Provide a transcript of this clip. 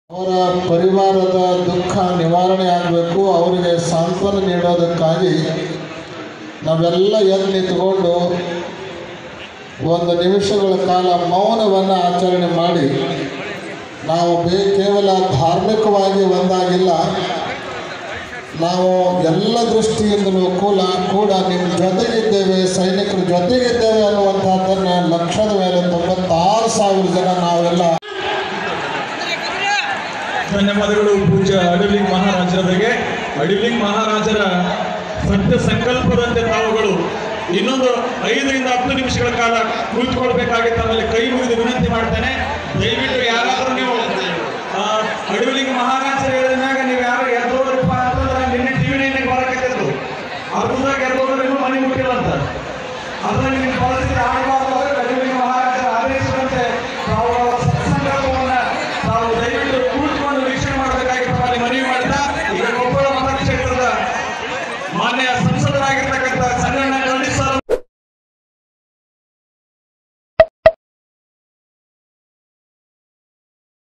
ಅವರ ಪರಿವಾರದ ದುಃಖ ನಿವಾರಣೆ ಆಗಬೇಕು, ಅವರಿಗೆ ಸಾಂತ್ವನ ನೀಡೋದಕ್ಕಾಗಿ ನಾವೆಲ್ಲ ಎದ್ದು ನಿಂತುಕೊಂಡು ಒಂದು ನಿಮಿಷಗಳ ಕಾಲ ಮೌನವನ್ನು ಆಚರಣೆ ಮಾಡಿ ನಾವು ಕೇವಲ ಧಾರ್ಮಿಕವಾಗಿ ಒಂದಾಗಿಲ್ಲ, ನಾವು ಎಲ್ಲ ದೃಷ್ಟಿಯಿಂದಲೂ ಕೂಡ ನಿಮ್ಮ ಜೊತೆಗಿದ್ದೇವೆ, ಸೈನಿಕರ ಜೊತೆಗಿದ್ದೇವೆ ಅನ್ನುವಂಥದ್ದನ್ನು ಲಕ್ಷದ ಮೇಲೆ 96,000 ಜನ ನಾವೆಲ್ಲ. ಧನ್ಯವಾದಗಳು ಪೂಜ್ಯ ಅಡಿಲಿಂಗ್ ಮಹಾರಾಜರವರಿಗೆ. ಅಡಿಲಿಂಗ್ ಮಹಾರಾಜರ ಸತ್ಯ ಸಂಕಲ್ಪದಂತೆ ತಾವುಗಳು ಇನ್ನೊಂದು 5 ರಿಂದ 10 ನಿಮಿಷಗಳ ಕಾಲ ಕುಳಿತುಕೊಳ್ಬೇಕಾಗಿ ತಮ್ಮಲ್ಲಿ ಕೈ ಮುಗಿದು ವಿನಂತಿ ಮಾಡ್ತೇನೆ. ದಯವಿಟ್ಟು ಯಾರಾದರೂ ನೀವು ಅಡಿಲಿಂಗ್ ಮಹಾರಾಜ